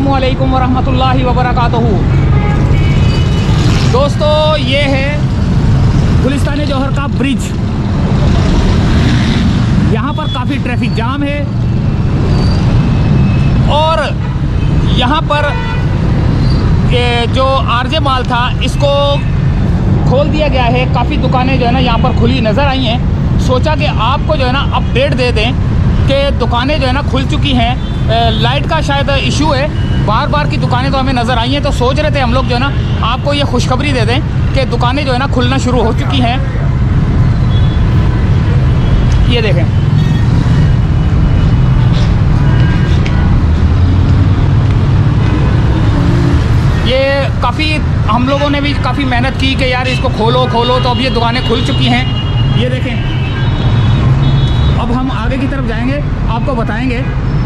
अस्सलामुअलैकुम वरहमतुल्लाहि वबरकातुहू। दोस्तों, ये है गुलिस्तान जौहर का ब्रिज। यहाँ पर काफ़ी ट्रैफिक जाम है और यहाँ पर ये जो आरजे माल था इसको खोल दिया गया है। काफ़ी दुकानें जो है ना यहाँ पर खुली नज़र आई हैं। सोचा कि आपको जो है ना अपडेट दे दें कि दुकानें जो है ना खुल चुकी हैं। लाइट का शायद इशू है, बार बार की दुकानें तो हमें नज़र आई हैं, तो सोच रहे थे हम लोग जो है ना आपको ये खुशखबरी दे दें कि दुकानें जो है ना खुलना शुरू हो चुकी हैं। ये देखें, ये काफ़ी हम लोगों ने भी काफ़ी मेहनत की कि यार इसको खोलो खोलो, तो अब ये दुकानें खुल चुकी हैं। ये देखें, अब हम आगे की तरफ जाएंगे, आपको बताएंगे।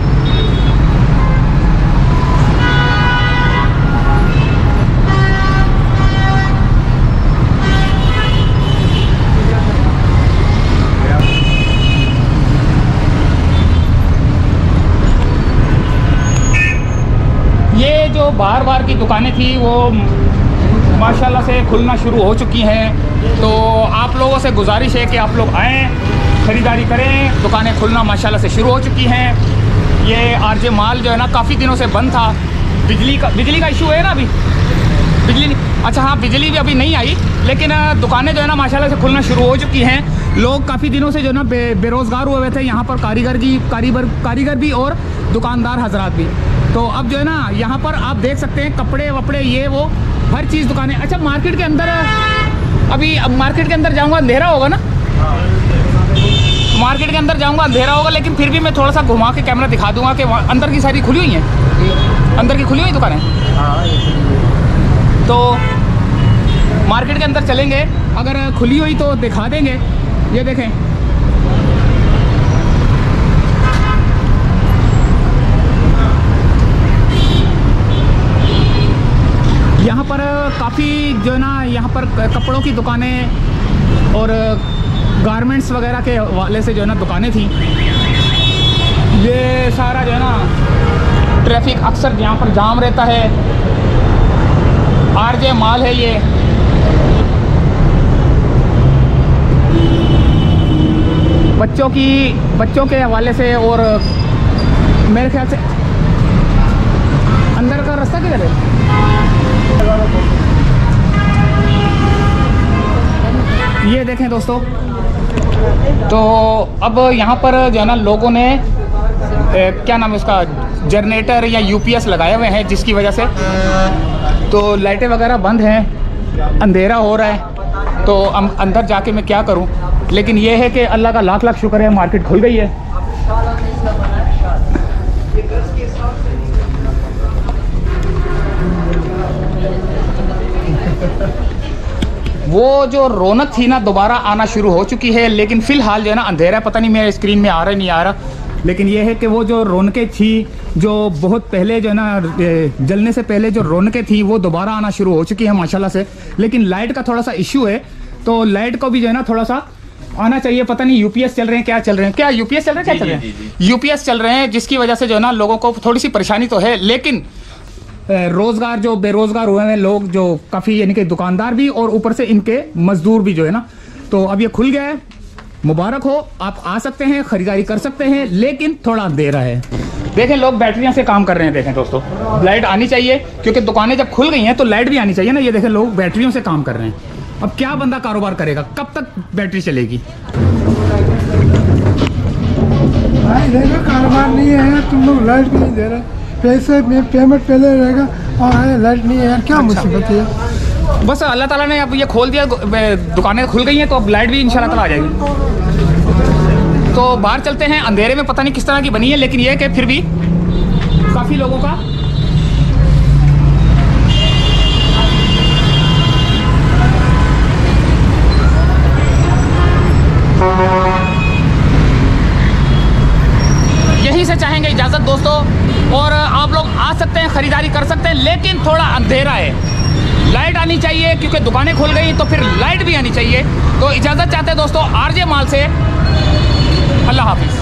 ये जो बार बार की दुकानें थी वो माशाल्लाह से खुलना शुरू हो चुकी हैं। तो आप लोगों से गुजारिश है कि आप लोग आएँ, ख़रीदारी करें। दुकानें खुलना माशाल्लाह से शुरू हो चुकी हैं। ये आरजे माल जो है ना काफ़ी दिनों से बंद था। बिजली का इशू है ना अभी, बिजली नहीं, अच्छा हाँ, बिजली भी अभी नहीं आई, लेकिन दुकानें जो है ना माशाल्लाह से खुलना शुरू हो चुकी हैं। लोग काफ़ी दिनों से जो है ना बेरोज़गार हुए थे यहाँ पर, कारीगर भी और दुकानदार हजरात भी। तो अब जो है ना यहाँ पर आप देख सकते हैं कपड़े वपड़े ये वो हर चीज़ दुकानें। अच्छा, मार्केट के अंदर अभी मार्केट के अंदर जाऊँगा अंधेरा होगा ना, मार्केट के अंदर जाऊँगा अंधेरा होगा, लेकिन फिर भी मैं थोड़ा सा घुमा के कैमरा दिखा दूँगा कि अंदर की सारी खुली हुई हैं, अंदर की खुली हुई दुकानें। तो मार्केट के अंदर चलेंगे, अगर खुली हुई तो दिखा देंगे। ये देखें, यहाँ पर काफ़ी जो है ना यहाँ पर कपड़ों की दुकानें और गारमेंट्स वगैरह के वाले से जो है ना दुकानें थी। ये सारा जो है ना ट्रैफिक अक्सर यहाँ पर जाम रहता है। आरजे माल है ये। बच्चों के हवाले से, और मेरे ख्याल से अंदर का रास्ता किधर है? ये देखें दोस्तों, तो अब यहाँ पर जो है ना लोगों ने क्या नाम है उसका, जनरेटर या यूपीएस लगाए हुए हैं, जिसकी वजह से तो लाइटें वगैरह बंद हैं, अंधेरा हो रहा है। तो अंदर जाके मैं क्या करूं, लेकिन ये है कि अल्लाह का लाख लाख शुक्र है मार्केट खुल गई है। वो जो रौनक थी ना दोबारा आना शुरू हो चुकी है, लेकिन फ़िलहाल जो है ना अंधेरा, पता नहीं मेरे स्क्रीन में आ रहा है नहीं आ रहा, लेकिन ये है कि वो जो रौनकें थी जो बहुत पहले जो है ना जलने से पहले जो रौनकें थी वो दोबारा आना शुरू हो चुकी है माशाल्लाह से। लेकिन लाइट का थोड़ा सा इशू है, तो लाइट को भी जो है ना थोड़ा सा आना चाहिए। पता नहीं यूपीएस चल रहे हैं, क्या चल रहे हैं, क्या यूपीएस चल रहे हैं, क्या चल रहे हैं, यूपीएस चल रहे हैं, जिसकी वजह से जो है ना लोगों को थोड़ी सी परेशानी तो है। लेकिन रोज़गार, जो बेरोज़गार हुए हैं लोग, जो काफ़ी यानी कि दुकानदार भी और ऊपर से इनके मजदूर भी जो है ना, तो अब ये खुल गया है। मुबारक हो, आप आ सकते हैं, ख़रीदारी कर सकते हैं, लेकिन थोड़ा अंधेरा है। देखें, लोग बैटरियां से काम कर रहे हैं। देखें दोस्तों, लाइट आनी चाहिए, क्योंकि दुकानें जब खुल गई हैं तो लाइट भी आनी चाहिए ना। ये देखें, लोग बैटरियों से काम कर रहे हैं। अब क्या बंदा कारोबार करेगा, कब तक बैटरी चलेगी? कारोबार नहीं है, तुम लोग लाइट भी नहीं दे रहे, पैसे में पेमेंट पहले रहेगा और लाइट नहीं है यार, क्या मुसीबत है। बस अल्लाह ताला ने अब ये खोल दिया, दुकानें खुल गई हैं, तो अब लाइट भी इंशाल्लाह ताला आ जाएगी। तो बाहर चलते हैं, अंधेरे में पता नहीं किस तरह की बनी है, लेकिन ये है कि फिर भी काफ़ी लोगों का यहीं से चाहेंगे इजाज़त दोस्तों। और आप लोग आ सकते हैं, ख़रीदारी कर सकते हैं, लेकिन थोड़ा अंधेरा है। लाइट आनी चाहिए, क्योंकि दुकानें खुल गई तो फिर लाइट भी आनी चाहिए। तो इजाज़त चाहते हैं दोस्तों आरजे माल से। अल्लाह हाफिज़।